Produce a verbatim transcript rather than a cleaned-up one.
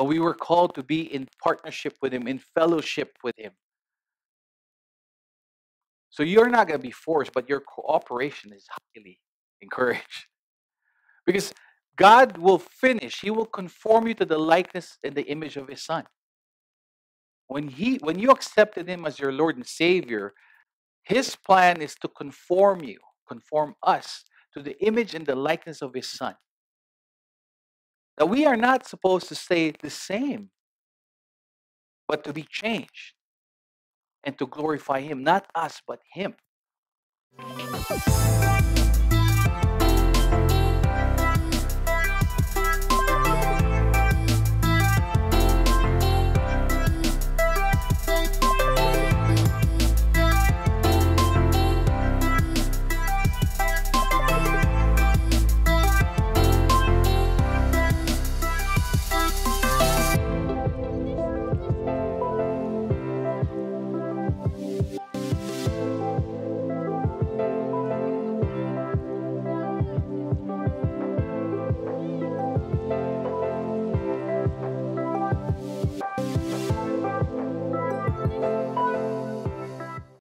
but we were called to be in partnership with Him, in fellowship with Him. So you're not going to be forced, but your cooperation is highly encouraged. Because God will finish, He will conform you to the likeness and the image of His Son. When He, when you accepted Him as your Lord and Savior, His plan is to conform you, conform us to the image and the likeness of His Son. That we are not supposed to stay the same, but to be changed and to glorify Him, not us, but Him.